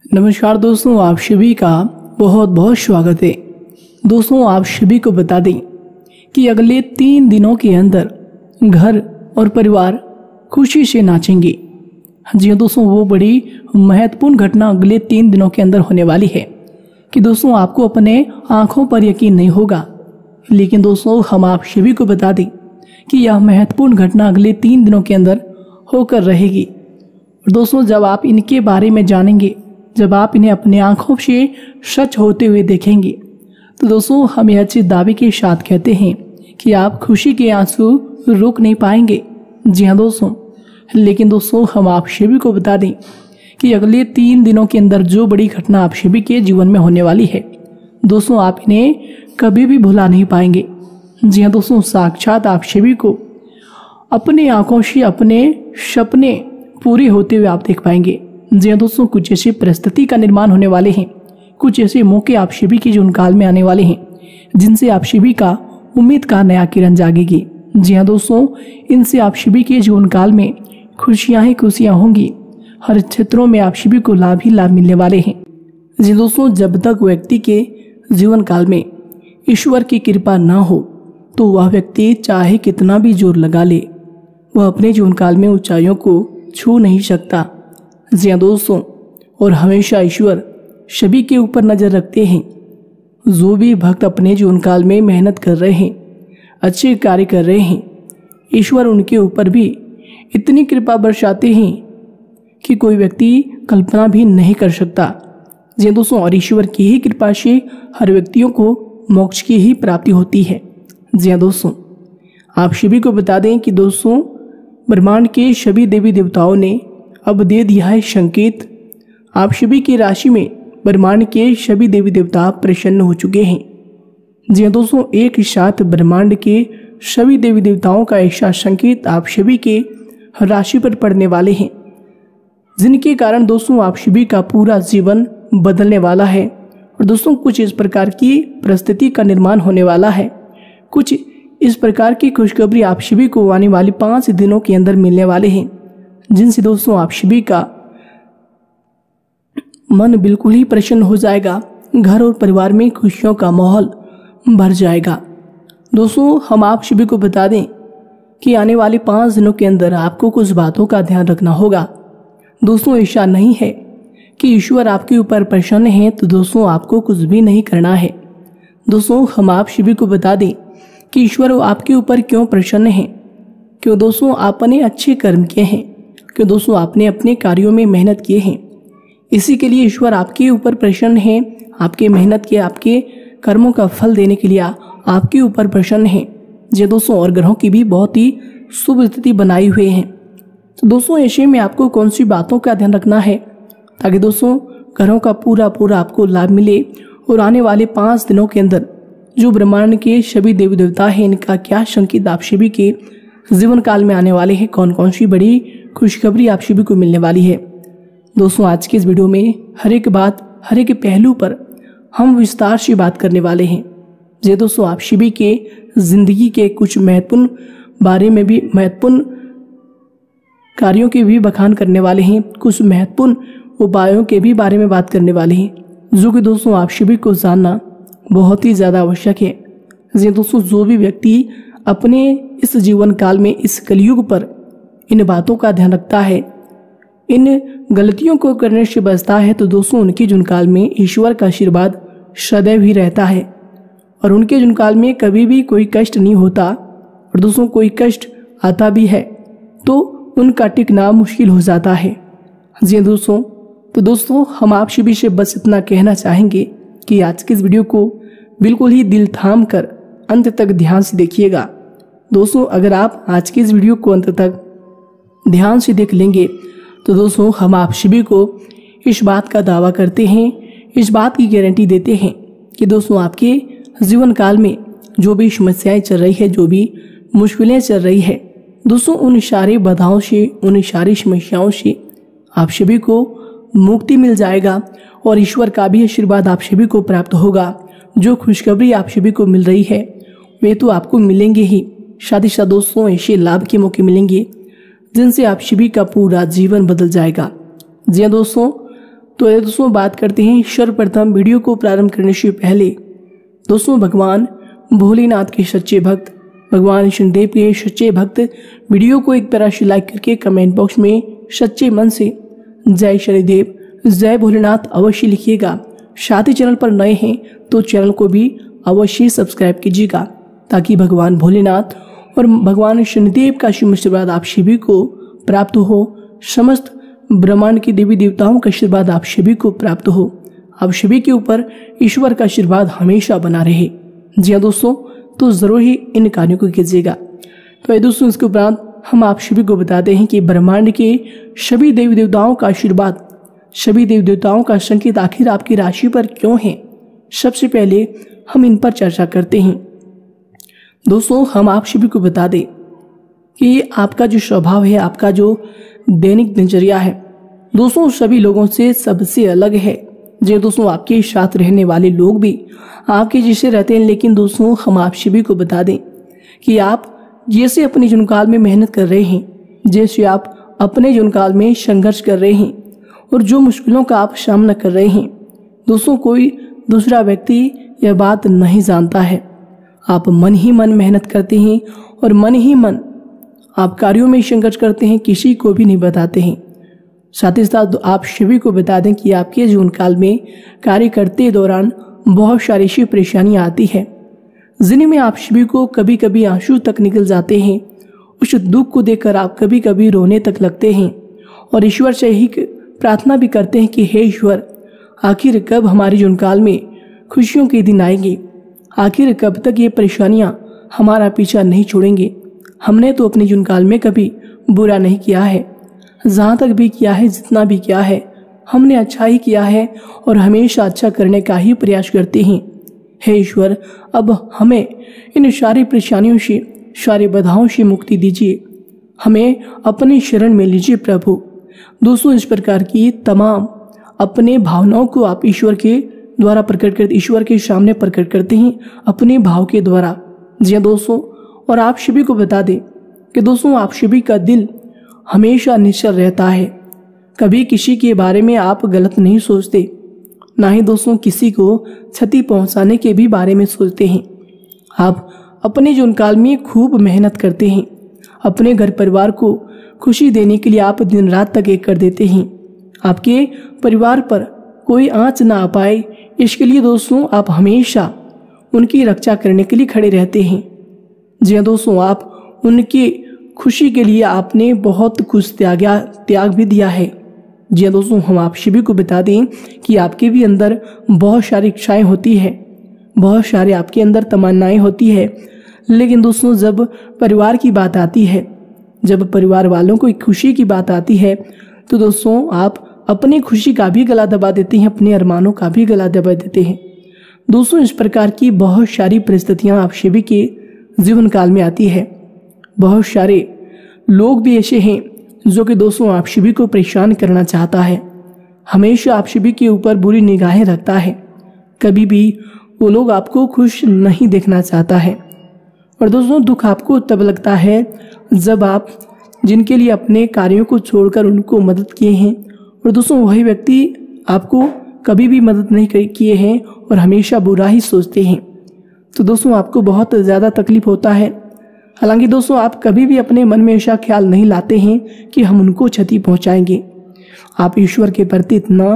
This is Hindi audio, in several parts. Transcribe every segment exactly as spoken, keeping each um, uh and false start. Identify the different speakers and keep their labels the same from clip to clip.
Speaker 1: नमस्कार दोस्तों, आप सभी का बहुत बहुत स्वागत है। दोस्तों, आप सभी को बता दें कि अगले तीन दिनों के अंदर घर और परिवार खुशी से नाचेंगे। जी हाँ दोस्तों, वो बड़ी महत्वपूर्ण घटना अगले तीन दिनों के अंदर होने वाली है कि दोस्तों आपको अपने आंखों पर यकीन नहीं होगा। लेकिन दोस्तों, हम आप सभी को बता दें कि यह महत्वपूर्ण घटना अगले तीन दिनों के अंदर होकर रहेगी। दोस्तों, जब आप इनके बारे में जानेंगे, जब आप इन्हें अपने आंखों से सच होते हुए देखेंगे, तो दोस्तों हम यह चीज दावे के साथ कहते हैं कि आप खुशी के आंसू रोक नहीं पाएंगे। जी हाँ दोस्तों, लेकिन दोस्तों हम आप सभी को बता दें कि अगले तीन दिनों के अंदर जो बड़ी घटना आप सभी के जीवन में होने वाली है, दोस्तों आप इन्हें कभी भी भुला नहीं पाएंगे। जी हाँ दोस्तों, साक्षात आप सभी को अपने आंखों से अपने सपने पूरे होते हुए आप देख पाएंगे। जी हाँ दोस्तों, कुछ ऐसी परिस्थिति का निर्माण होने वाले हैं, कुछ ऐसे मौके आप सभी के जीवन काल में आने वाले हैं जिनसे आप सभी का उम्मीद का नया किरण जागेगी। जी हाँ दोस्तों, इनसे आप सभी के जीवन काल में खुशियां ही खुशियां होंगी। हर क्षेत्रों में आप सभी को लाभ ही लाभ मिलने वाले हैं। जी दोस्तों, जब तक व्यक्ति के जीवन काल में ईश्वर की कृपा ना हो तो वह व्यक्ति चाहे कितना भी जोर लगा ले, वह अपने जीवन काल में ऊंचाइयों को छू नहीं सकता। जी हाँ दोस्तों, और हमेशा ईश्वर सभी के ऊपर नजर रखते हैं। जो भी भक्त अपने जीवन काल में मेहनत कर रहे हैं, अच्छे कार्य कर रहे हैं, ईश्वर उनके ऊपर भी इतनी कृपा बरसाते हैं कि कोई व्यक्ति कल्पना भी नहीं कर सकता। जी दोस्तों, और ईश्वर की ही कृपा से हर व्यक्तियों को मोक्ष की ही प्राप्ति होती है। जी हाँ दोस्तों, आप सभी को बता दें कि दोस्तों ब्रह्मांड के सभी देवी देवताओं ने अब दे दिया है संकेत। आप सभी की राशि में ब्रह्मांड के सभी देवी देवता प्रसन्न हो चुके हैं। जी हाँ दोस्तों, एक साथ ब्रह्मांड के सभी देवी देवताओं का ऐसा संकेत आप सभी के राशि पर पड़ने वाले हैं, जिनके कारण दोस्तों आप सभी का पूरा जीवन बदलने वाला है। और दोस्तों कुछ इस प्रकार की परिस्थिति का निर्माण होने वाला है, कुछ इस प्रकार की खुशखबरी आप सभी को आने वाली पाँच दिनों के अंदर मिलने वाले हैं, जिनसे दोस्तों आप सभी का मन बिल्कुल ही प्रसन्न हो जाएगा। घर और परिवार में खुशियों का माहौल भर जाएगा। दोस्तों हम आप सभी को बता दें कि आने वाले पाँच दिनों के अंदर आपको कुछ बातों का ध्यान रखना होगा। दोस्तों ऐसा नहीं है कि ईश्वर आपके ऊपर प्रसन्न है तो दोस्तों आपको कुछ भी नहीं करना है। दोस्तों हम आप सभी को बता दें कि ईश्वर आपके ऊपर क्यों प्रसन्न है, क्यों दोस्तों आपने अच्छे कर्म किए हैं, क्यों दोस्तों आपने अपने कार्यों में मेहनत किए हैं, इसी के लिए ईश्वर आपके ऊपर प्रसन्न है। आपके मेहनत के आपके कर्मों का फल देने के लिए आपके ऊपर प्रसन्न है। जी दोस्तों, और ग्रहों की भी बहुत ही शुभ स्थिति बनाई हुई है। तो दोस्तों ऐसे में आपको कौन सी बातों का ध्यान रखना है ताकि दोस्तों ग्रहों का पूरा पूरा आपको लाभ मिले। और आने वाले पाँच दिनों के अंदर जो ब्रह्मांड के सभी देवी देवता हैं, इनका क्या संकेत आप सभी के जीवन काल में आने वाले हैं, कौन कौन सी बड़ी खुशखबरी आप सभी को मिलने वाली है। दोस्तों आज के इस वीडियो में हर एक बात, हर एक पहलू पर हम विस्तार से बात करने वाले हैं। जी दोस्तों, आप सभी के जिंदगी के कुछ महत्वपूर्ण बारे में भी, महत्वपूर्ण कार्यों के भी बखान करने वाले हैं, कुछ महत्वपूर्ण उपायों के भी बारे में बात करने वाले हैं, जो कि दोस्तों आप सभी को जानना बहुत ही ज़्यादा आवश्यक है। जी दोस्तों, जो भी व्यक्ति अपने इस जीवन काल में इस कलयुग पर इन बातों का ध्यान रखता है, इन गलतियों को करने से बचता है, तो दोस्तों उनके जीवन काल में ईश्वर का आशीर्वाद सदैव ही रहता है और उनके जीवन काल में कभी भी कोई कष्ट नहीं होता। और दोस्तों कोई कष्ट आता भी है तो उनका टिकना मुश्किल हो जाता है। जी दोस्तों, तो दोस्तों हम आप सभी से बस इतना कहना चाहेंगे कि आज के इस वीडियो को बिल्कुल ही दिल थाम कर अंत तक ध्यान से देखिएगा। दोस्तों अगर आप आज के इस वीडियो को अंत तक ध्यान से देख लेंगे तो दोस्तों हम आप सभी को इस बात का दावा करते हैं, इस बात की गारंटी देते हैं कि दोस्तों आपके जीवन काल में जो भी समस्याएं चल रही है, जो भी मुश्किलें चल रही है, दोस्तों उन सारी बाधाओं से, उन सारी समस्याओं से आप सभी को मुक्ति मिल जाएगा और ईश्वर का भी आशीर्वाद आप सभी को प्राप्त होगा। जो खुशखबरी आप सभी को मिल रही है वे तो आपको मिलेंगे ही, साथ ही साथ दोस्तों ऐसे लाभ के मौके मिलेंगे जिनसे आप सभी का पूरा जीवन बदल जाएगा। जी हाँ दोस्तों, तो ये दोस्तों बात करते हैं सर्वप्रथम वीडियो को प्रारंभ करने से पहले दोस्तों भगवान भोलेनाथ के सच्चे भक्त, भगवान शनिदेव के सच्चे भक्त वीडियो को एक तरह से लाइक करके कमेंट बॉक्स में सच्चे मन से जय शनिदेव जय भोलेनाथ अवश्य लिखिएगा। साथ ही चैनल पर नए हैं तो चैनल को भी अवश्य सब्सक्राइब कीजिएगा ताकि भगवान भोलेनाथ और भगवान शनिदेव का शुभ आशीर्वाद आप सभी को प्राप्त हो, समस्त ब्रह्मांड के देवी देवताओं का आशीर्वाद आप सभी को प्राप्त हो, आप सभी के ऊपर ईश्वर का आशीर्वाद हमेशा बना रहे। जी हाँ दोस्तों, तो जरूर ही इन कार्यों को कीजिएगा। तो ये दोस्तों इसके उपरांत हम आप सभी को बताते हैं कि ब्रह्मांड के सभी देवी देवताओं का आशीर्वाद, सभी देवी देवताओं का संकेत आखिर आपकी राशि पर क्यों है। सबसे पहले हम इन पर चर्चा करते हैं। दोस्तों हम आप सभी को बता दें कि आपका जो स्वभाव है, आपका जो दैनिक दिनचर्या है दोस्तों सभी लोगों से सबसे अलग है। जी दोस्तों, आपके साथ रहने वाले लोग भी आपके जैसे रहते हैं, लेकिन दोस्तों हम आप सभी को बता दें कि आप जैसे अपने जीवन काल में मेहनत कर रहे हैं, जैसे आप अपने जीवन काल में संघर्ष कर रहे हैं और जो मुश्किलों का आप सामना कर रहे हैं दोस्तों, कोई दूसरा व्यक्ति यह बात नहीं जानता है। आप मन ही मन मेहनत करते हैं और मन ही मन आप कार्यों में संघर्ष करते हैं, किसी को भी नहीं बताते हैं। साथ ही साथ आप सभी को बता दें कि आपके जीवन काल में कार्य करते दौरान बहुत सारी ऐसी परेशानियां आती है जिनमें आप सभी को कभी कभी आंसू तक निकल जाते हैं। उस दुख को देखकर आप कभी कभी रोने तक लगते हैं और ईश्वर से ही प्रार्थना भी करते हैं कि हे ईश्वर, आखिर कब हमारे जीवन काल में खुशियों के दिन आएंगे, आखिर कब तक ये परेशानियां हमारा पीछा नहीं छोड़ेंगे। हमने तो अपने जीवन काल में कभी बुरा नहीं किया है, जहाँ तक भी किया है, जितना भी किया है हमने अच्छा ही किया है और हमेशा अच्छा करने का ही प्रयास करते हैं। हे ईश्वर, अब हमें इन सारी परेशानियों से, सारी बाधाओं से मुक्ति दीजिए, हमें अपनी शरण में लीजिए प्रभु। दोस्तों इस प्रकार की तमाम अपने भावनाओं को आप ईश्वर के द्वारा प्रकट करते, ईश्वर के सामने प्रकट करते हैं अपने भाव के द्वारा। जी हाँ दोस्तों, और आप सभी को बता दें कि दोस्तों आप सभी का दिल हमेशा निश्चल रहता है, कभी किसी के बारे में आप गलत नहीं सोचते, ना ही दोस्तों किसी को क्षति पहुंचाने के भी बारे में सोचते हैं। आप अपने जीवन काल में खूब मेहनत करते हैं, अपने घर परिवार को खुशी देने के लिए आप दिन रात तक एक कर देते हैं। आपके परिवार पर कोई आंच ना आ पाए इसके लिए दोस्तों आप हमेशा उनकी रक्षा करने के लिए खड़े रहते हैं। जी हाँ दोस्तों, आप उनकी खुशी के लिए आपने बहुत कुछ त्याग त्याग भी दिया है। जी हाँ दोस्तों, हम आप सभी को बता दें कि आपके भी अंदर बहुत सारी इच्छाएं होती है, बहुत सारे आपके अंदर तमन्नाएं होती है, लेकिन दोस्तों जब परिवार की बात आती है, जब परिवार वालों को खुशी की बात आती है तो दोस्तों आप अपनी खुशी का भी गला दबा देते हैं, अपने अरमानों का भी गला दबा देते हैं। दोस्तों इस प्रकार की बहुत सारी परिस्थितियां आप सभी के जीवन काल में आती है। बहुत सारे लोग भी ऐसे हैं जो कि दोस्तों आप सभी को परेशान करना चाहता है, हमेशा आप सभी के ऊपर बुरी निगाहें रखता है, कभी भी वो लोग आपको खुश नहीं देखना चाहता है। और दोस्तों दुख आपको तब लगता है जब आप जिनके लिए अपने कार्यों को छोड़कर उनको मदद किए हैं और दोस्तों वही व्यक्ति आपको कभी भी मदद नहीं किए हैं और हमेशा बुरा ही सोचते हैं, तो दोस्तों आपको बहुत ज़्यादा तकलीफ होता है। हालांकि दोस्तों आप कभी भी अपने मन में ऐसा ख्याल नहीं लाते हैं कि हम उनको क्षति पहुंचाएंगे। आप ईश्वर के प्रति इतना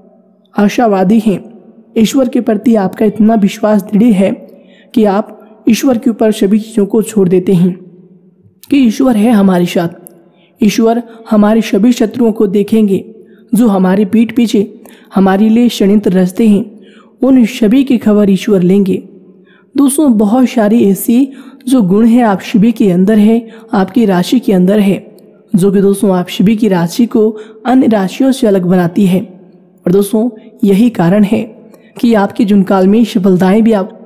Speaker 1: आशावादी हैं, ईश्वर के प्रति आपका इतना विश्वास दृढ़ है कि आप ईश्वर के ऊपर सभी चीज़ों को छोड़ देते हैं कि ईश्वर है हमारे साथ, ईश्वर हमारे सभी शत्रुओं को देखेंगे जो हमारे पीठ पीछे हमारे लिए षड्यंत्र रचते हैं, उन सभी की खबर ईश्वर लेंगे। दोस्तों बहुत सारी ऐसी जो गुण है आप सभी के अंदर है, आपकी राशि के अंदर है, जो कि दोस्तों आप सभी की राशि को अन्य राशियों से अलग बनाती है। और दोस्तों यही कारण है कि आपके जीवन काल में सफलताएं भी आप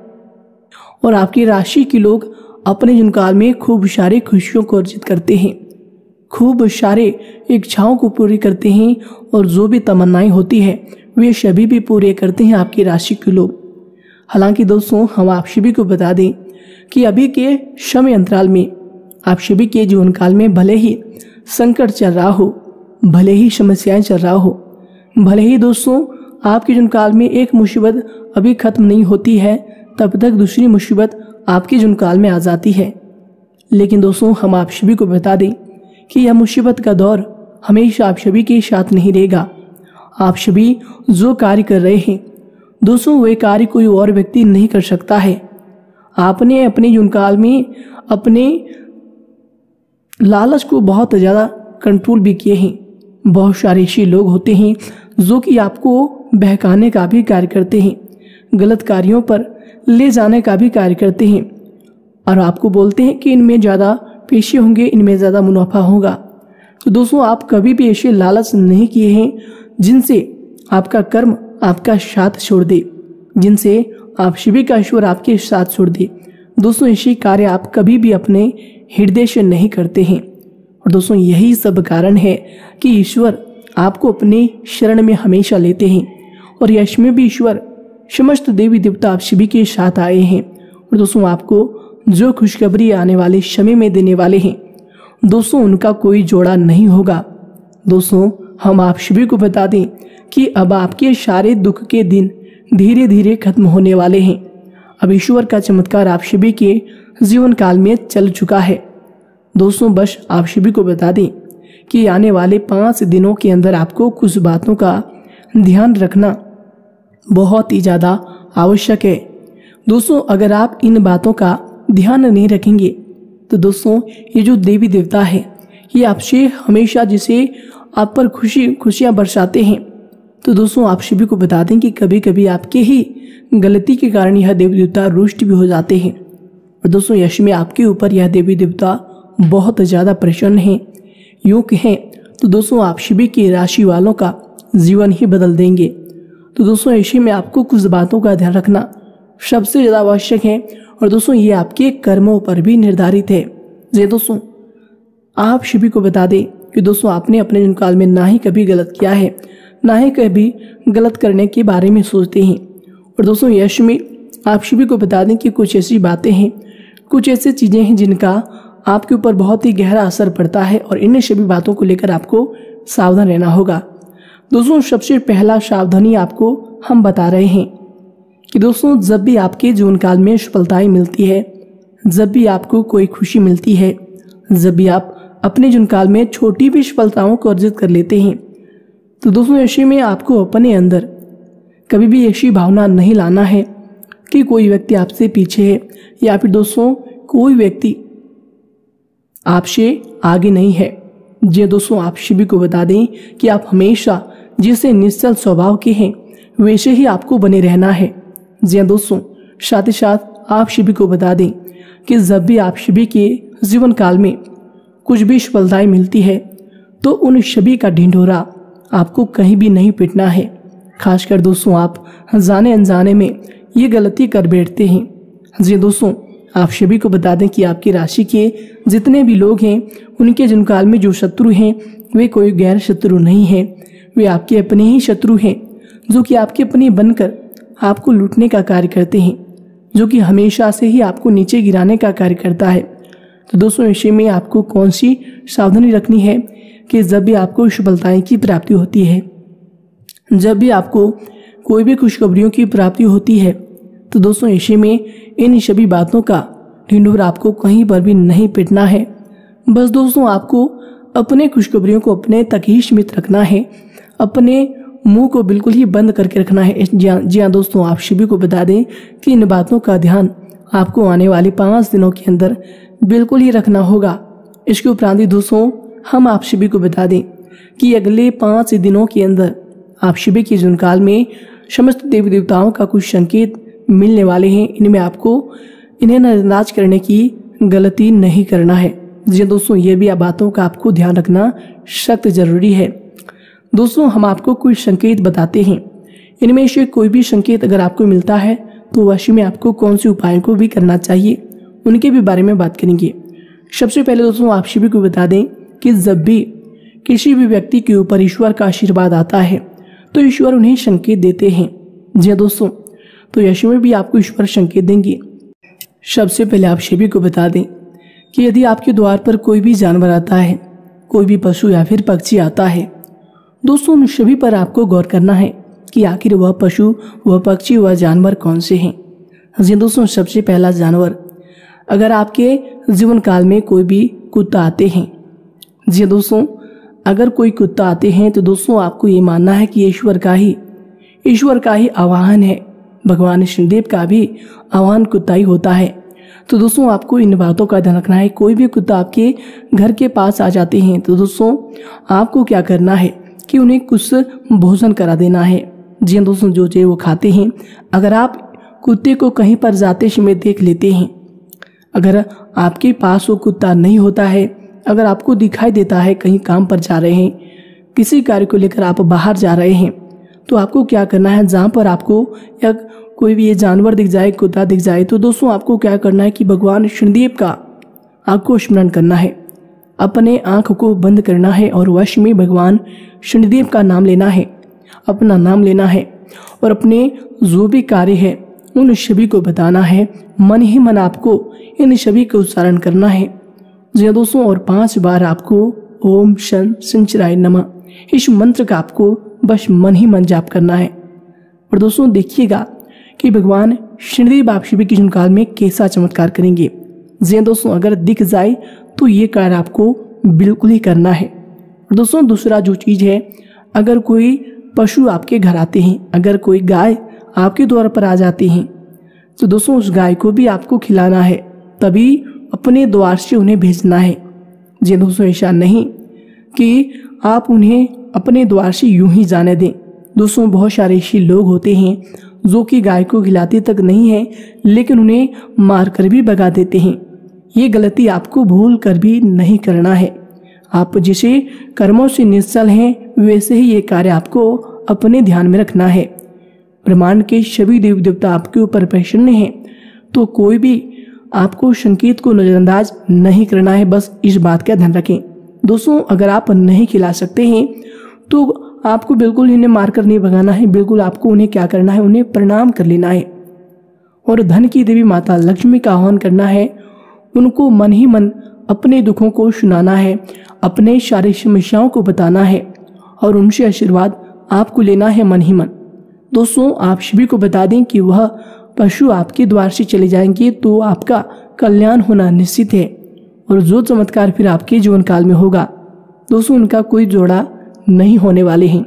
Speaker 1: और आपकी राशि के लोग अपने जीवन काल में खूब सारी खुशियों को अर्जित करते हैं, खूब सारे इच्छाओं को पूरी करते हैं और जो भी तमन्नाएं होती है वे सभी भी पूरे करते हैं आपकी राशि के लोग। हालांकि दोस्तों हम आप सभी को बता दें कि अभी के समय अंतराल में आप सभी के जीवन काल में भले ही संकट चल रहा हो, भले ही समस्याएं चल रहा हो, भले ही दोस्तों आपके जीवन काल में एक मुसीबत अभी खत्म नहीं होती है, तब तक दूसरी मुसीबत आपके जीवन काल में आ जाती है। लेकिन दोस्तों हम आप सभी को बता दें कि यह मुसीबत का दौर हमेशा आप सभी के साथ नहीं रहेगा। आप सभी जो कार्य कर रहे हैं दोस्तों, वे कार्य कोई और व्यक्ति नहीं कर सकता है। आपने अपने जीवन काल में अपने लालच को बहुत ज़्यादा कंट्रोल भी किए हैं। बहुत सारे ऐसे लोग होते हैं जो कि आपको बहकाने का भी कार्य करते हैं, गलत कार्यों पर ले जाने का भी कार्य करते हैं और आपको बोलते हैं कि इनमें ज़्यादा पैसे होंगे, इनमें ज़्यादा मुनाफा होगा। तो दोस्तों आप कभी भी ऐसे लालच नहीं किए हैं जिनसे आपका कर्म आपका साथ छोड़ दे, जिनसे आप सभी का ईश्वर आपके साथ छोड़ दे। दोस्तों ऐसे कार्य आप कभी भी अपने हृदय से नहीं करते हैं और दोस्तों यही सब कारण है कि ईश्वर आपको अपने शरण में हमेशा लेते हैं और यश में भी ईश्वर समस्त देवी देवता आप सभी के साथ आए हैं और दोस्तों आपको जो खुशखबरी आने वाले समय में देने वाले हैं दोस्तों उनका कोई जोड़ा नहीं होगा। दोस्तों हम आप सभी को बता दें कि अब आपके सारे दुख के दिन धीरे धीरे खत्म होने वाले हैं। अब ईश्वर का चमत्कार आप सभी के जीवन काल में चल चुका है। दोस्तों बस आप सभी को बता दें कि आने वाले पाँच दिनों के अंदर आपको कुछ बातों का ध्यान रखना बहुत ही ज़्यादा आवश्यक है। दोस्तों अगर आप इन बातों का ध्यान नहीं रखेंगे तो दोस्तों ये जो देवी देवता है ये आपसे हमेशा जिसे आप पर खुशी खुशियाँ बरसाते हैं, तो दोस्तों आप सभी को बता दें कि कभी कभी आपके ही गलती के कारण यह देवी देवता रुष्ट भी हो जाते हैं और दोस्तों यश में आपके ऊपर यह देवी देवता बहुत ज़्यादा प्रसन्न हैं। यूँ कहें तो दोस्तों आप सभी की राशि वालों का जीवन ही बदल देंगे। तो दोस्तों ऐसे में आपको कुछ बातों का ध्यान रखना सबसे ज़्यादा आवश्यक है और दोस्तों ये आपके कर्मों पर भी निर्धारित है। जी दोस्तों आप सभी को बता दें कि दोस्तों आपने अपने जीवन काल में ना ही कभी गलत किया है, ना ही कभी गलत करने के बारे में सोचते हैं और दोस्तों यश में आप सभी को बता दें कि कुछ ऐसी बातें हैं, कुछ ऐसी चीज़ें हैं जिनका आपके ऊपर बहुत ही गहरा असर पड़ता है और इन सभी बातों को लेकर आपको सावधान रहना होगा। दोस्तों सबसे पहला सावधानी आपको हम बता रहे हैं कि दोस्तों जब भी आपके जीवन काल में सफलताएं मिलती है, जब भी आपको कोई खुशी मिलती है, जब भी आप अपने जीवन काल में छोटी भी सफलताओं को अर्जित कर लेते हैं, तो दोस्तों ऐसे में आपको अपने अंदर कभी भी ऐसी भावना नहीं लाना है कि कोई व्यक्ति आपसे पीछे है या फिर दोस्तों कोई व्यक्ति आपसे आगे नहीं है। जी दोस्तों आप सभी को बता दें कि आप हमेशा जिसे निश्चल स्वभाव के हैं वैसे ही आपको बने रहना है। जी दोस्तों साथ ही साथ आप सभी को बता दें कि जब भी आप सभी के जीवन काल में कुछ भी सफलताएं मिलती है तो उन सभी का ढिंढोरा आपको कहीं भी नहीं पिटना है। खासकर दोस्तों आप जाने अनजाने में ये गलती कर बैठते हैं। जी दोस्तों आप सभी को बता दें कि आपकी राशि के जितने भी लोग हैं उनके जीवन काल में जो शत्रु हैं वे कोई गैर शत्रु नहीं हैं, वे आपके अपने ही शत्रु हैं जो कि आपके अपने बनकर आपको लूटने का कार्य करते हैं, जो कि हमेशा से ही आपको नीचे गिराने का कार्य करता है। तो दोस्तों ऐसे में आपको कौन सी सावधानी रखनी है कि जब भी आपको सफलताएं की प्राप्ति होती है, जब भी आपको कोई भी खुशखबरियों की प्राप्ति होती है, तो दोस्तों ऐसे में इन सभी बातों का ढिंढोरा आपको कहीं पर भी नहीं पिटना है। बस दोस्तों आपको अपने खुशखबरियों को अपने तक ही सीमित रखना है, अपने मुंह को बिल्कुल ही बंद करके रखना है। जी हाँ दोस्तों आप सभी को बता दें कि इन बातों का ध्यान आपको आने वाले पाँच दिनों के अंदर बिल्कुल ही रखना होगा। इसके उपरांत दोस्तों हम आप सभी को बता दें कि अगले पाँच दिनों के अंदर आप सभी के जीवन काल में समस्त देवी देवताओं का कुछ संकेत मिलने वाले हैं। इनमें आपको इन्हें नजरअंदाज करने की गलती नहीं करना है। जी दोस्तों ये भी बातों का आपको ध्यान रखना सख्त जरूरी है। दोस्तों हम आपको कुछ संकेत बताते हैं, इनमें से कोई भी संकेत अगर आपको मिलता है तो वैसे में आपको कौन से उपायों को भी करना चाहिए उनके भी बारे में बात करेंगे। सबसे पहले दोस्तों आप सभी को बता दें कि जब भी किसी भी व्यक्ति के ऊपर ईश्वर का आशीर्वाद आता है तो ईश्वर उन्हें संकेत देते हैं। जी दोस्तों तो यश में भी आपको ईश्वर संकेत देंगे। सबसे पहले आप सभी को बता दें कि यदि आपके द्वार पर कोई भी जानवर आता है, कोई भी पशु या फिर पक्षी आता है, दोस्तों उन सभी पर आपको गौर करना है कि आखिर वह पशु, वह पक्षी, वह जानवर कौन से हैं। जी दोस्तों, सबसे पहला जानवर, अगर आपके जीवन काल में कोई भी कुत्ता आते हैं, जी दोस्तों, अगर कोई कुत्ता आते हैं तो दोस्तों आपको ये मानना है कि ईश्वर का ही ईश्वर का ही आवाहन है। भगवान शनिदेव का भी आवाहन कुत्ता ही होता है। तो दोस्तों आपको इन बातों का ध्यान रखना है। कोई भी कुत्ता आपके घर के पास आ जाते हैं तो दोस्तों आपको क्या करना है कि उन्हें कुछ भोजन करा देना है। जी दोस्तों, जो चीज़ वो खाते हैं, अगर आप कुत्ते को कहीं पर जाते समय देख लेते हैं, अगर आपके पास वो कुत्ता नहीं होता है, अगर आपको दिखाई देता है कहीं काम पर जा रहे हैं, किसी कार्य को लेकर आप बाहर जा रहे हैं, तो आपको क्या करना है, जहाँ पर आपको या कोई भी ये जानवर दिख जाए, कुत्ता दिख जाए, तो दोस्तों आपको क्या करना है कि भगवान शनिदेव का आपको स्मरण करना है, अपने आँख को बंद करना है और वश में भगवान शनिदेव का नाम लेना है, अपना नाम लेना है और अपने जो भी कार्य है उन सभी को बताना है। मन ही मन आपको इन सभी का उच्चारण करना है। जी दोस्तों, और पांच बार आपको ओम शन शनिश्चराय नमः इस मंत्र का आपको बस मन ही मन जाप करना है। और दोस्तों देखिएगा कि भगवान शनिदेव आप सभी के जीवन काल में कैसा चमत्कार करेंगे। जी दोस्तों, अगर दिख जाए तो ये कार्य आपको बिल्कुल ही करना है। और दोस्तों दूसरा जो चीज़ है, अगर कोई पशु आपके घर आते हैं, अगर कोई गाय आपके द्वार पर आ जाती हैं, तो दोस्तों उस गाय को भी आपको खिलाना है, तभी अपने द्वार से उन्हें भेजना है। जी दोस्तों, ऐसा नहीं कि आप उन्हें अपने द्वार से यूं ही जाने दें। दोस्तों बहुत सारे ऐसे लोग होते हैं जो कि गाय को खिलाते तक नहीं है, लेकिन उन्हें मार कर भी भगा देते हैं। ये गलती आपको भूल कर भी नहीं करना है। आप जिसे कर्मों से निश्चल हैं, वैसे ही ये कार्य आपको अपने ध्यान में रखना है। ब्रह्मांड के सभी देवी देवता आपके ऊपर प्रसन्न हैं, तो कोई भी आपको संकेत को नजरअंदाज नहीं करना है। बस इस बात का ध्यान रखें। दोस्तों अगर आप नहीं खिला सकते हैं तो आपको बिल्कुल इन्हें मारकर नहीं भगाना है, बिल्कुल आपको उन्हें क्या करना है, उन्हें प्रणाम कर लेना है और धन की देवी माता लक्ष्मी का आह्वान करना है। उनको मन ही मन अपने दुखों को सुनाना है, अपने सारी समस्याओं को बताना है और उनसे आशीर्वाद आपको लेना है मन ही मन। दोस्तों आप सभी को बता दें कि वह पशु आपके द्वार से चले जाएंगे तो आपका कल्याण होना निश्चित है और जो चमत्कार फिर आपके जीवन काल में होगा दोस्तों उनका कोई जोड़ा नहीं होने वाले हैं।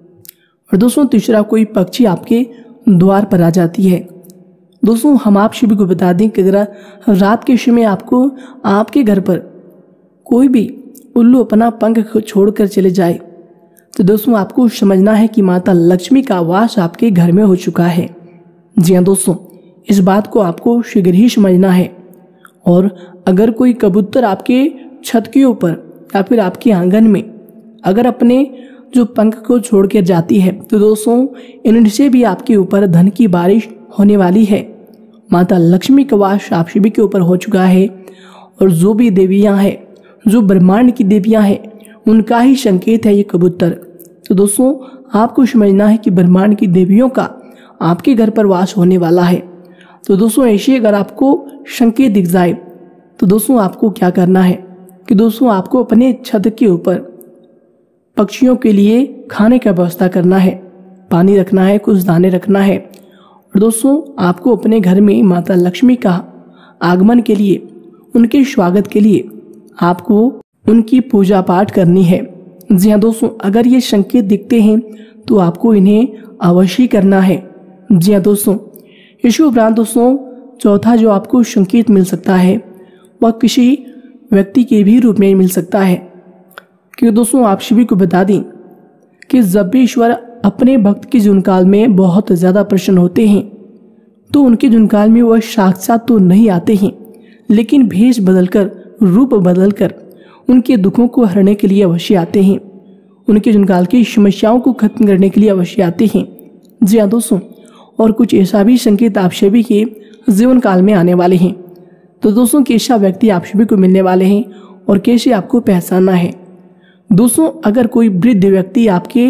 Speaker 1: और दोस्तों तीसरा, कोई पक्षी आपके द्वार पर आ जाती है। दोस्तों हम आप सभी को बता दें कि अगर रात के समय आपको आपके घर पर कोई भी उल्लू अपना पंख छोड़कर चले जाए तो दोस्तों आपको समझना है कि माता लक्ष्मी का वास आपके घर में हो चुका है। जी हाँ दोस्तों, इस बात को आपको शीघ्र ही समझना है। और अगर कोई कबूतर आपके छत के ऊपर या फिर आपके आंगन में अगर अपने जो पंख को छोड़ कर जाती है तो दोस्तों इनसे भी आपके ऊपर धन की बारिश होने वाली है। माता लक्ष्मी का वास आप सभी के ऊपर हो चुका है और जो भी देवियां हैं, जो ब्रह्मांड की देवियां हैं, उनका ही संकेत है ये कबूतर। तो दोस्तों आपको समझना है कि ब्रह्मांड की देवियों का आपके घर पर वास होने वाला है। तो दोस्तों ऐसे अगर आपको संकेत दिख जाए तो दोस्तों आपको क्या करना है कि दोस्तों आपको अपने छत के ऊपर पक्षियों के लिए खाने का व्यवस्था करना है, पानी रखना है, कुछ दाने रखना है। और दोस्तों आपको अपने घर में माता लक्ष्मी का आगमन के लिए, उनके स्वागत के लिए आपको उनकी पूजा पाठ करनी है। जी हाँ दोस्तों, अगर ये संकेत दिखते हैं तो आपको इन्हें अवश्य करना है। जी हाँ दोस्तों, इसी उपरांत दोस्तों चौथा जो आपको संकेत मिल सकता है वह किसी व्यक्ति के भी रूप में मिल सकता है। क्योंकि दोस्तों आप सभी को बता दें कि जब भी ईश्वर अपने भक्त के जीवन काल में बहुत ज़्यादा प्रसन्न होते हैं तो उनके जीवन काल में वह साक्षात तो नहीं आते हैं, लेकिन भेष बदलकर, रूप बदलकर उनके दुखों को हरने के लिए अवश्य आते हैं, उनके जीवन काल की समस्याओं को खत्म करने के लिए अवश्य आते हैं। जी हाँ दोस्तों, और कुछ ऐसा भी संकेत आप सभी के जीवन काल में आने वाले हैं। तो दोस्तों कैसा व्यक्ति आप सभी को मिलने वाले हैं और कैसे आपको पहचानना है। दोस्तों अगर कोई वृद्ध व्यक्ति आपके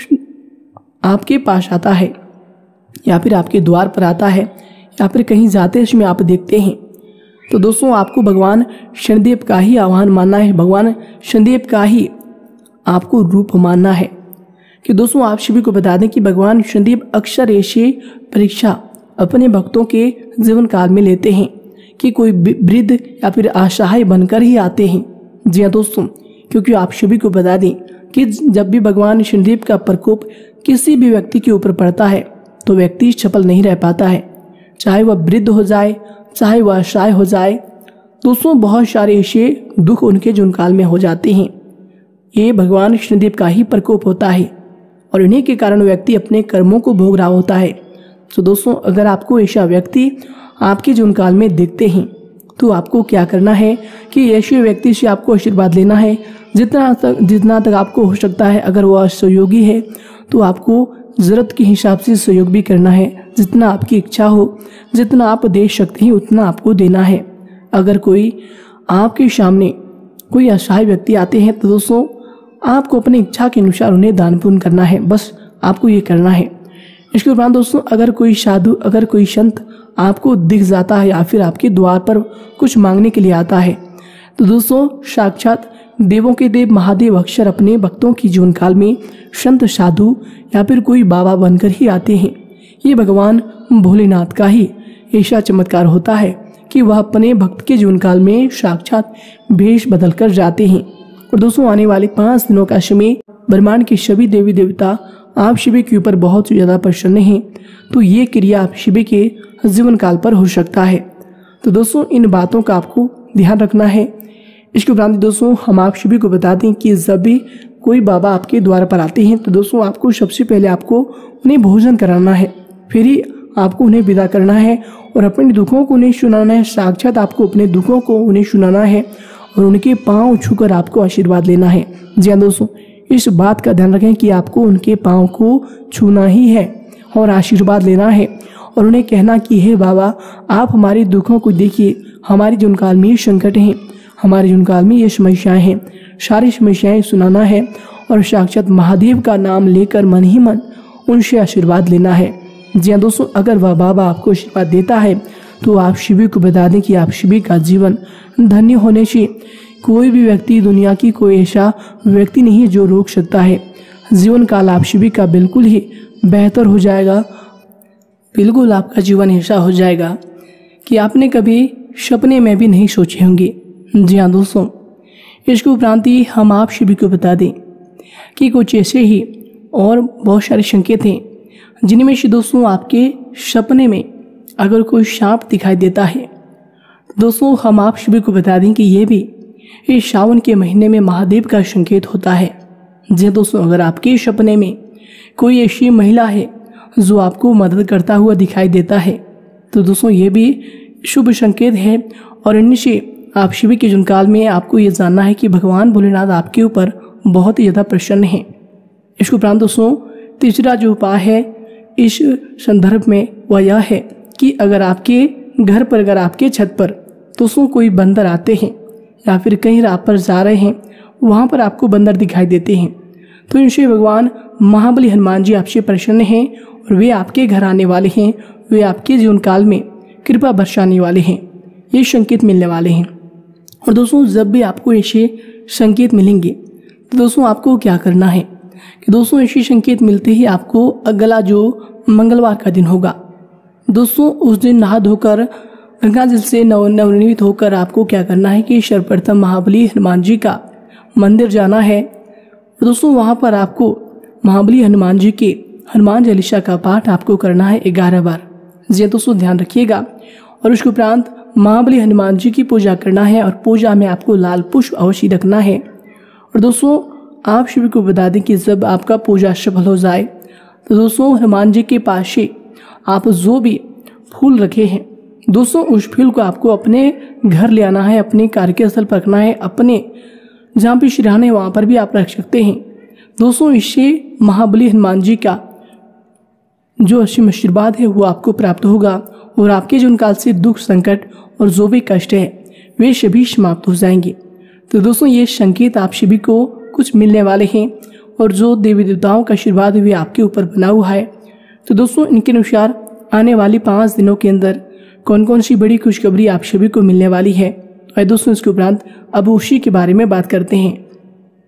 Speaker 1: आपके पास आता है या फिर आपके द्वार पर आता है या फिर कहीं जाते समय आप देखते हैं तो दोस्तों आपको भगवान शनिदेव का ही आह्वान मानना है, भगवान शनिदेव का ही आपको रूप मानना है। कि दोस्तों आप सभी को बता दें कि भगवान शनिदेव अक्सर ऐसी परीक्षा अपने भक्तों के जीवन काल में लेते हैं कि कोई वृद्ध या फिर असहाय बनकर ही आते हैं। जी हाँ दोस्तों, क्योंकि आप सभी को बता दें कि जब भी भगवान शनिदेव का प्रकोप किसी भी व्यक्ति के ऊपर पड़ता है तो व्यक्ति सफल नहीं रह पाता है, चाहे वह वृद्ध हो जाए, चाहे वह असहाय हो जाए। दोस्तों बहुत सारे ऐसे दुख उनके जीवन काल में हो जाते हैं। ये भगवान शनिदेव का ही प्रकोप होता है और इन्हीं के कारण व्यक्ति अपने कर्मों को भोग रहा होता है। तो दोस्तों अगर आपको ऐसा व्यक्ति आपके जीवन काल में दिखते हैं तो आपको क्या करना है कि ऐसे व्यक्ति से आपको आशीर्वाद लेना है जितना तक जितना तक आपको हो सकता है। अगर वह सहयोगी है तो आपको ज़रूरत के हिसाब से सहयोग भी करना है, जितना आपकी इच्छा हो, जितना आप दे सकते हैं उतना आपको देना है। अगर कोई आपके सामने कोई असहाय व्यक्ति आते हैं तो दोस्तों आपको अपनी इच्छा के अनुसार उन्हें दान पुण्य करना है, बस आपको ये करना है। इसके उपरांत दोस्तों अगर कोई साधु, अगर कोई संत आपको दिख जाता है या फिर आपके द्वार पर कुछ मांगने के लिए आता है तो दोस्तों साक्षात देवों के देव महादेव अक्सर अपने भक्तों की जीवन काल में संत, साधु या फिर कोई बाबा बनकर ही आते हैं। ये भगवान भोलेनाथ का ही ऐसा चमत्कार होता है कि वह अपने भक्त के जीवन काल में साक्षात भेष बदल कर जाते हैं। और दोस्तों आने वाले पाँच दिनों का समय ब्रह्मांड के सभी देवी देवता आप शिव के ऊपर बहुत ही ज़्यादा प्रसन्न हैं, तो ये क्रिया आप शिव के जीवन काल पर हो सकता है। तो दोस्तों इन बातों का आपको ध्यान रखना है। इसके उपरांत दोस्तों हम आप सभी को बता दें कि जब भी कोई बाबा आपके द्वार पर आते हैं तो दोस्तों आपको सबसे पहले आपको उन्हें भोजन कराना है, फिर ही आपको उन्हें विदा करना है और अपने दुखों को उन्हें सुनाना है। साक्षात आपको अपने दुखों को उन्हें सुनाना है और उनके पाँव छूकर आपको आशीर्वाद लेना है। जी हाँ दोस्तों, इस बात का ध्यान रखें कि आपको उनके पाँव को छूना ही है और आशीर्वाद लेना है और उन्हें कहना कि हे बाबा आप हमारे दुखों को देखिए, हमारे जीवन काल में ये संकट हैं, हमारे जीवन काल में ये समस्याएं हैं, सारी समस्याएं सुनाना है और साक्षात महादेव का नाम लेकर मन ही मन उनसे आशीर्वाद लेना है। जी हाँ दोस्तों, अगर वह बाबा आपको आशीर्वाद देता है तो आप शिव को बता दें कि आप शिव का जीवन धन्य होने से कोई भी व्यक्ति, दुनिया की कोई ऐसा व्यक्ति नहीं है जो रोक सकता है। जीवन काल आप शिव का बिल्कुल ही बेहतर हो जाएगा, बिल्कुल आपका जीवन ऐसा हो जाएगा कि आपने कभी सपने में भी नहीं सोचे होंगे। जी हाँ दोस्तों, इसके उपरांत ही हम आप सभी को बता दें कि कुछ ऐसे ही और बहुत सारे संकेत हैं जिनमें से दोस्तों आपके सपने में अगर कोई सांप दिखाई देता है दोस्तों हम आप सभी को बता दें कि ये भी इस सावन के महीने में महादेव का संकेत होता है। जी दोस्तों, अगर आपके सपने में कोई ऐसी महिला है जो आपको मदद करता हुआ दिखाई देता है तो दोस्तों ये भी शुभ संकेत है और इनसे आप शिव के जीवन काल में आपको ये जानना है कि भगवान भोलेनाथ आपके ऊपर बहुत ही ज़्यादा प्रसन्न है। इसके उपरांत दोस्तों तीसरा जो उपाय है इस संदर्भ में वह यह है कि अगर आपके घर पर, अगर आपके छत पर दोस्तों कोई बंदर आते हैं या फिर कहीं रात पर जा रहे हैं, वहाँ पर आपको बंदर दिखाई देते हैं तो इनसे भगवान महाबली हनुमान जी आपसे प्रसन्न हैं और वे आपके घर आने वाले हैं, वे आपके जीवन काल में कृपा बरसाने वाले हैं, ये संकेत मिलने वाले हैं। और दोस्तों जब भी आपको ऐसे संकेत मिलेंगे तो दोस्तों आपको क्या करना है कि दोस्तों ऐसे संकेत मिलते ही आपको अगला जो मंगलवार का दिन होगा दोस्तों उस दिन नहा धोकर गंगा जल से नव नवनीत होकर आपको क्या करना है कि सर्वप्रथम महाबली हनुमान जी का मंदिर जाना है। दोस्तों वहाँ पर आपको महाबली हनुमान जी के हनुमान चालीसा का पाठ आपको करना है ग्यारह बार। जी दोस्तों ध्यान रखिएगा। और उसके उपरांत महाबली हनुमान जी की पूजा करना है और पूजा में आपको लाल पुष्प अवश्य रखना है। और दोस्तों आप शिव को बता दें कि जब आपका पूजा सफल हो जाए तो दोस्तों हनुमान जी के पास से आप जो भी फूल रखे हैं दोस्तों उस फूल को आपको अपने घर ले आना है, अपने कार्यस्थल पर रखना है, अपने जहाँ पे श्रान है वहाँ पर भी आप रख सकते हैं। दोस्तों इससे महाबली हनुमान जी का जो असीम आशीर्वाद है वो आपको प्राप्त होगा और आपके जीवन काल से दुख, संकट और जो भी कष्ट है वे सभी समाप्त हो जाएंगे। तो दोस्तों ये संकेत आप सभी को कुछ मिलने वाले हैं और जो देवी देवताओं का आशीर्वाद भी आपके ऊपर बना हुआ है। तो दोस्तों इनके अनुसार आने वाली पाँच दिनों के अंदर कौन कौन सी बड़ी खुशखबरी आप सभी को मिलने वाली है। और दोस्तों इसके उपरांत अब उसी के बारे में बात करते हैं।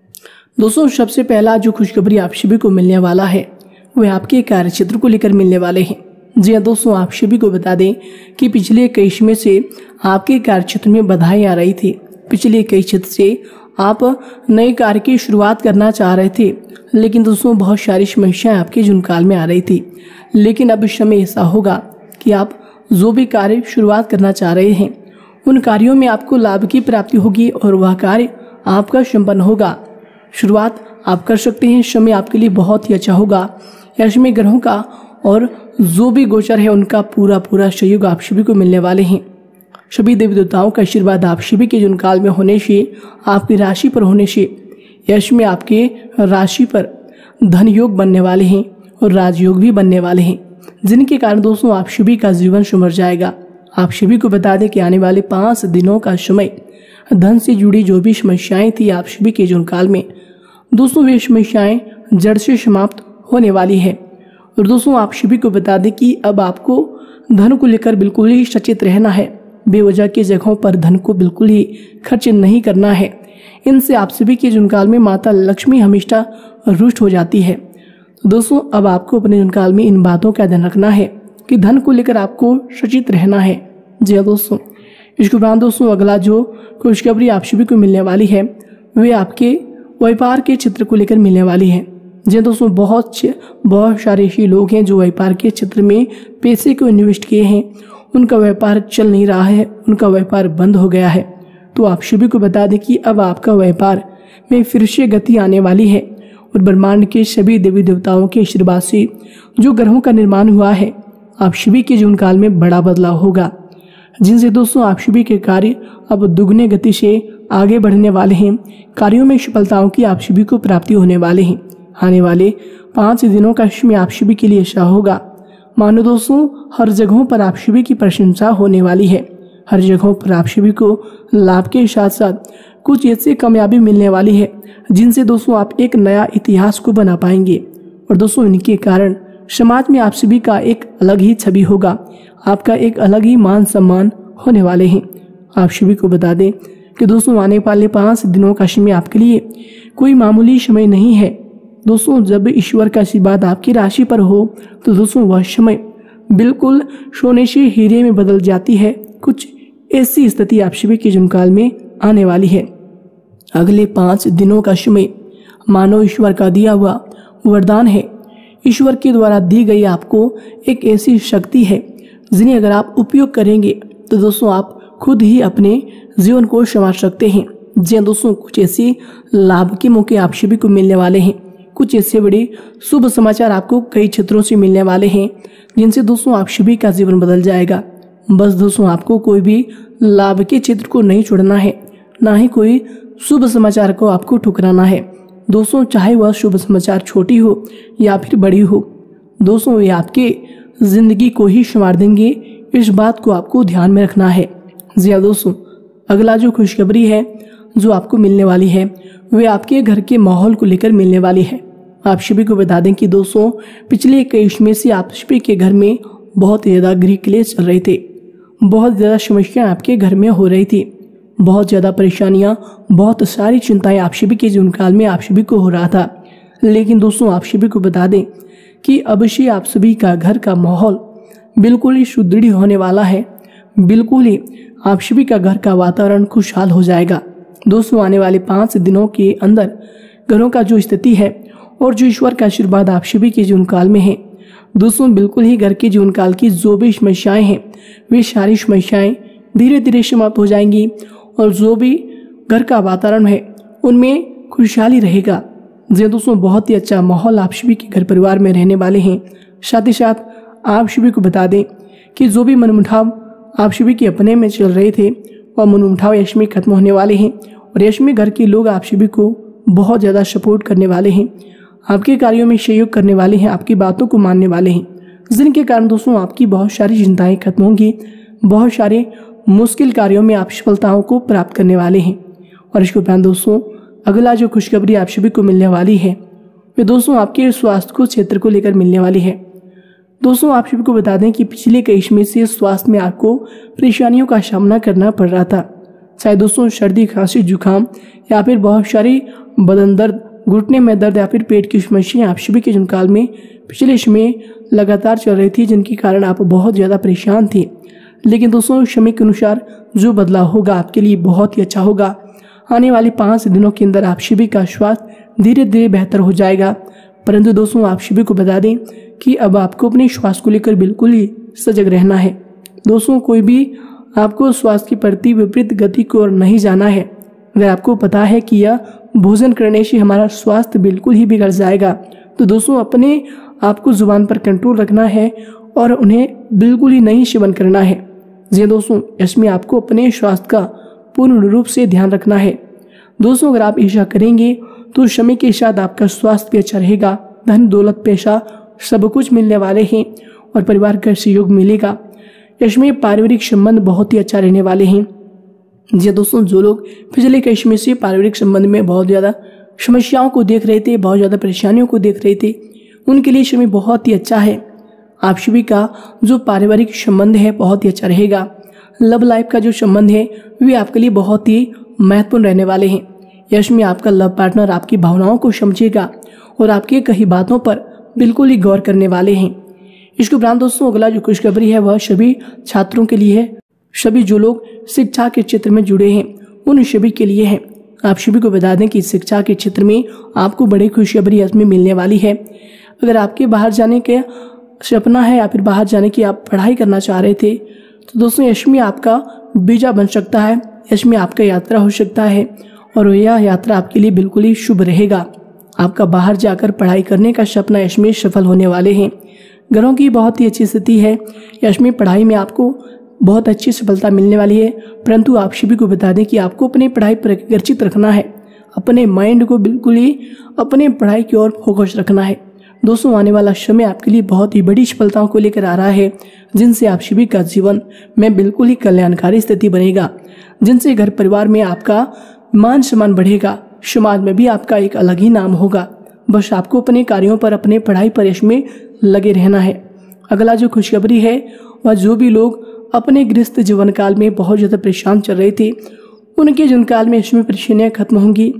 Speaker 1: दोस्तों सबसे पहला जो खुशखबरी आप सभी को मिलने वाला है वह आपके कार्य क्षेत्र को लेकर मिलने वाले हैं। जी हाँ दोस्तों, आप सभी को बता दें कि पिछले कई समय से आपके कार्य क्षेत्र में बाधाएं आ रही थी। पिछले कई क्षेत्र से आप नए कार्य की शुरुआत करना चाह रहे थे, लेकिन दोस्तों बहुत सारी समस्याएं आपके जीवन काल में आ रही थी। लेकिन अब इस समय ऐसा होगा कि आप जो भी कार्य शुरुआत करना चाह रहे हैं उन कार्यों में आपको लाभ की प्राप्ति होगी और वह कार्य आपका संपन्न होगा। शुरुआत आप कर सकते हैं। समय आपके लिए बहुत ही अच्छा होगा। यश में ग्रहों का और जो भी गोचर है उनका पूरा पूरा सहयोग आप सभी को मिलने वाले हैं। सभी देवी देवताओं का आशीर्वाद आप सभी के जीवन काल में होने से, आपकी राशि पर होने से, यश में आपके राशि पर धन योग बनने वाले हैं और राजयोग भी बनने वाले हैं, जिनके कारण दोस्तों आप सभी का जीवन सुधर जाएगा। आप सभी को बता दें कि आने वाले पाँच दिनों का समय धन से जुड़ी जो भी समस्याएं थी आप सभी के जीवन काल में, दोस्तों वे समस्याएं जड़ से समाप्त होने वाली है। और दोस्तों आप सभी को बता दें कि अब आपको धन को लेकर बिल्कुल ही सचेत रहना है। बेवजह की जगहों पर धन को बिल्कुल ही खर्च नहीं करना है। इनसे आप सभी के जीवन काल में माता लक्ष्मी हमेशा रुष्ट हो जाती है। तो दोस्तों अब आपको अपने जीवन काल में इन बातों का ध्यान रखना है कि धन को लेकर आपको सचेत रहना है। जी हाँ दोस्तों, इसके बाद दोस्तों अगला जो खुशखबरी आप सभी को मिलने वाली है वे आपके व्यापार के क्षेत्र को लेकर मिलने वाली है। जी दोस्तों, बहुत बहुत सारे ऐसे लोग हैं जो व्यापार के क्षेत्र में पैसे को इन्वेस्ट किए हैं, उनका व्यापार चल नहीं रहा है, उनका व्यापार बंद हो गया है। तो आप सभी को बता दें कि अब आपका व्यापार में फिर से गति आने वाली है और ब्रह्मांड के सभी देवी देवताओं के आशीर्वाद से जो ग्रहों का निर्माण हुआ है आप सभी के जीवन काल में बड़ा बदलाव होगा, जिनसे दोस्तों आप सभी के कार्य अब दुगने गति से आगे बढ़ने वाले हैं। कार्यों में सफलताओं की आप सभी को प्राप्ति होने वाले हैं। आने वाले पाँच दिनों का समय आप सभी के लिए ऐसा होगा मानो दोस्तों हर जगहों पर आप सभी की प्रशंसा होने वाली है। हर जगहों पर आप सभी को लाभ के साथ साथ कुछ ऐसी कामयाबी मिलने वाली है जिनसे दोस्तों आप एक नया इतिहास को बना पाएंगे। और दोस्तों इनके कारण समाज में आप सभी का एक अलग ही छवि होगा, आपका एक अलग ही मान सम्मान होने वाले हैं। आप सभी को बता दें कि दोस्तों आने वाले पाँच दिनों का समय आपके लिए कोई मामूली समय नहीं है। दोस्तों जब ईश्वर का आशीर्वाद आपकी राशि पर हो तो दोस्तों वह समय बिल्कुल सोने से हीरे में बदल जाती है। कुछ ऐसी स्थिति आप सभी के जीवन काल में आने वाली है। अगले पाँच दिनों का समय मानो ईश्वर का दिया हुआ वरदान है। ईश्वर के द्वारा दी गई आपको एक ऐसी शक्ति है जिन्हें अगर आप उपयोग करेंगे तो दोस्तों आप खुद ही अपने जीवन को संवार सकते हैं। जी दोस्तों, कुछ ऐसी लाभ के मौके आप सभी को मिलने वाले हैं। कुछ ऐसे बड़े शुभ समाचार आपको कई क्षेत्रों से मिलने वाले हैं जिनसे दोस्तों आप सभी का जीवन बदल जाएगा। बस दोस्तों आपको कोई भी लाभ के क्षेत्र को नहीं छोड़ना है, ना ही कोई शुभ समाचार को आपको ठुकराना है। दोस्तों चाहे वह शुभ समाचार छोटी हो या फिर बड़ी हो, दोस्तों ये आपके जिंदगी को ही संवार देंगे। इस बात को आपको ध्यान में रखना है। जी हाँ दोस्तों, अगला जो खुशखबरी है जो आपको मिलने वाली है वे आपके घर के माहौल को लेकर मिलने वाली है। आप सभी को बता दें कि दोस्तों पिछले कई समय से आप सभी के घर में बहुत ज़्यादा गृह क्लेश चल रहे थे, बहुत ज़्यादा समस्याएं आपके घर में हो रही थी, बहुत ज़्यादा परेशानियां, बहुत सारी चिंताएं आप सभी के जीवन काल में आप सभी को हो रहा था। लेकिन दोस्तों आप सभी को बता दें कि अब से आप सभी का घर का माहौल बिल्कुल ही सुदृढ़ होने वाला है। बिल्कुल ही आप सभी का घर का वातावरण खुशहाल हो जाएगा। दोस्तों आने वाले पाँच दिनों के अंदर घरों का जो स्थिति है और जो ईश्वर का आशीर्वाद आप सभी के जीवन काल में है, दोस्तों बिल्कुल ही घर के जीवन काल की जो भी समस्याएं हैं वे सारी समस्याएं धीरे धीरे समाप्त हो जाएंगी और जो भी घर का वातावरण है उनमें खुशहाली रहेगा। जी दोस्तों, बहुत ही अच्छा माहौल आप सभी के घर परिवार में रहने वाले हैं। साथ ही साथ आप सभी को बता दें कि जो भी मनमुटाव आप सभी के अपने में चल रहे थे वह मनमुटाव यश में खत्म होने वाले हैं और यश में घर के लोग आप सभी को बहुत ज़्यादा सपोर्ट करने वाले हैं, आपके कार्यों में सहयोग करने वाले हैं, आपकी बातों को मानने वाले हैं, जिनके कारण दोस्तों आपकी बहुत सारी चिंताएं खत्म होंगी। बहुत सारे मुश्किल कार्यों में आप सफलताओं को प्राप्त करने वाले हैं। और इसके उपरांत दोस्तों अगला जो खुशखबरी आप सभी को मिलने वाली है वे दोस्तों आपके स्वास्थ्य को क्षेत्र को लेकर मिलने वाली है। दोस्तों आप सभी को बता दें कि पिछले कई समय से स्वास्थ्य में आपको परेशानियों का सामना करना पड़ रहा था। चाहे दोस्तों सर्दी, खांसी, जुकाम या फिर बहुत सारी बदन दर्द घुटने में दर्द या फिर पेट की समस्याएं आप सभी के जन्मकाल में पिछले समय लगातार चल रही थी, जिनके कारण आप बहुत ज़्यादा परेशान थे। लेकिन दोस्तों समय के अनुसार जो बदलाव होगा आपके लिए बहुत ही अच्छा होगा। आने वाले पाँच दिनों के अंदर आप सभी का स्वास्थ्य धीरे धीरे बेहतर हो जाएगा। परंतु दोस्तों आप सभी को बता दें कि अब आपको अपने स्वास्थ्य को लेकर बिल्कुल ही सजग रहना है। दोस्तों कोई भी आपको स्वास्थ्य के प्रति विपरीत गति की ओर नहीं जाना है। अगर आपको पता है कि यह भोजन करने से हमारा स्वास्थ्य बिल्कुल ही बिगड़ जाएगा, तो दोस्तों अपने आपको जुबान पर कंट्रोल रखना है और उन्हें बिल्कुल ही नहीं सेवन करना है। जी दोस्तों, इसमें आपको अपने स्वास्थ्य का पूर्ण रूप से ध्यान रखना है। दोस्तों अगर आप ऐसा करेंगे तो समय के साथ आपका स्वास्थ्य भी अच्छा रहेगा, धन दौलत पैसा सब कुछ मिलने वाले हैं और परिवार का सहयोग मिलेगा। इसमें पारिवारिक संबंध बहुत ही अच्छा रहने वाले हैं। जी दोस्तों, जो लोग पिछले कई समय से पारिवारिक संबंध में बहुत ज़्यादा समस्याओं को देख रहे थे, बहुत ज़्यादा परेशानियों को देख रहे थे, उनके लिए समय बहुत ही अच्छा है। आप सभी का जो पारिवारिक संबंध है बहुत ही अच्छा रहेगा। लव लाइफ का जो संबंध है वे आपके लिए बहुत ही महत्वपूर्ण रहने वाले हैं। इसमें आपका लव पार्टनर आपकी भावनाओं को समझेगा और आपकी कई बातों पर बिल्कुल ही गौर करने वाले हैं। इसके उपरांत दोस्तों अगला जो खुशखबरी है वह सभी छात्रों के लिए है। सभी जो लोग शिक्षा के क्षेत्र में जुड़े हैं उन सभी के लिए है। आप सभी को बता दें कि शिक्षा के क्षेत्र में आपको बड़ी खुशखबरी इसमें मिलने वाली है। अगर आपके बाहर जाने के सपना है या फिर बाहर जाने की आप पढ़ाई करना चाह रहे थे, तो दोस्तों इसमें आपका वीजा बन सकता है, इसमें आपका यात्रा हो सकता है और यह यात्रा आपके लिए बिल्कुल ही शुभ रहेगा। आपका बाहर जाकर पढ़ाई करने का सपना इसमें सफल होने वाले हैं। घरों की बहुत ही अच्छी स्थिति है। इसमें पढ़ाई में आपको बहुत अच्छी सफलता मिलने वाली है। परंतु आप सभी को बता दें कि आपको अपनी पढ़ाई पर केंद्रित रखना है, अपने माइंड को बिल्कुल ही अपने पढ़ाई की ओर फोकस रखना है। दोस्तों आने वाला समय आपके लिए बहुत ही बड़ी सफलताओं को लेकर आ रहा है, जिनसे आप सभी का जीवन में बिल्कुल ही कल्याणकारी स्थिति बनेगा, जिनसे घर परिवार में आपका मान सम्मान बढ़ेगा, समाज में भी आपका एक अलग ही नाम होगा। बस आपको अपने कार्यों पर, अपने पढ़ाई पर इसमें लगे रहना है। अगला जो खुशखबरी है वह जो भी लोग अपने गृहस्थ जीवन काल में बहुत ज़्यादा परेशान चल रहे थे, उनके जीवन काल में इसमें परेशानियाँ खत्म होंगी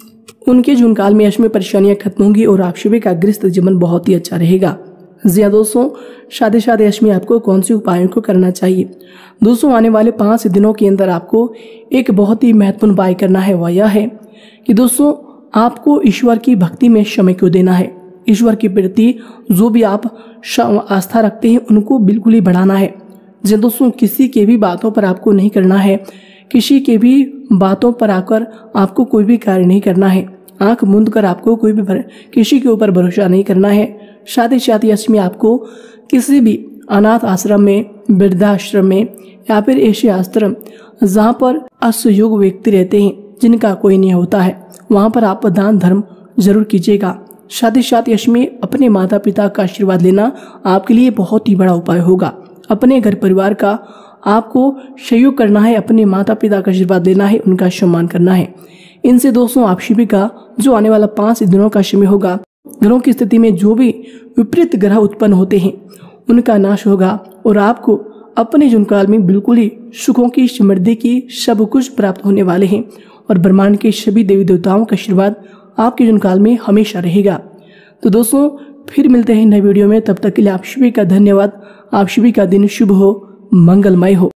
Speaker 1: उनके जीवन काल में इसमें परेशानियाँ खत्म होंगी और आप सभी का गृहस्थ जीवन बहुत ही अच्छा रहेगा। जी हाँ दोस्तों, शादी शादी इसमें आपको कौन सी उपायों को करना चाहिए? दोस्तों आने वाले पाँच दिनों के अंदर आपको एक बहुत ही महत्वपूर्ण उपाय करना है। वह यह है कि दोस्तों आपको ईश्वर की भक्ति में समय को देना है। ईश्वर के प्रति जो भी आप आस्था रखते हैं उनको बिल्कुल ही बढ़ाना है। जी दोस्तों, किसी के भी बातों पर आपको नहीं करना है, किसी के भी बातों पर आकर आपको कोई भी कार्य नहीं करना है। आंख मूंद कर आपको कोई भी किसी के ऊपर भरोसा नहीं करना है। साथ ही साथ इसमें आपको किसी भी अनाथ आश्रम में, वृद्धाश्रम में या फिर ऐसे आश्रम जहाँ पर असहयोग व्यक्ति रहते हैं, जिनका कोई नहीं होता है, वहाँ पर आप दान धर्म जरूर कीजिएगा। साथ ही साथ इसमें अपने माता पिता का आशीर्वाद लेना आपके लिए बहुत ही बड़ा उपाय होगा। अपने घर परिवार का आपको सहयोग करना है, अपने माता पिता का आशीर्वाद लेना है, उनका सम्मान करना है। इनसे दोस्तों आप सभी का जो आने वाला पाँच दिनों का समय होगा, ग्रहों की स्थिति में जो भी विपरीत ग्रह उत्पन्न होते हैं उनका नाश होगा और आपको अपने जीवन काल में बिल्कुल ही सुखों की, समृद्धि की, सब कुछ प्राप्त होने वाले हैं और ब्रह्मांड के सभी देवी देवताओं का आशीर्वाद आपके जीवन काल में हमेशा रहेगा। तो दोस्तों फिर मिलते हैं नए वीडियो में, तब तक के लिए आप सभी का धन्यवाद। आप सभी का दिन शुभ हो, मंगलमय हो।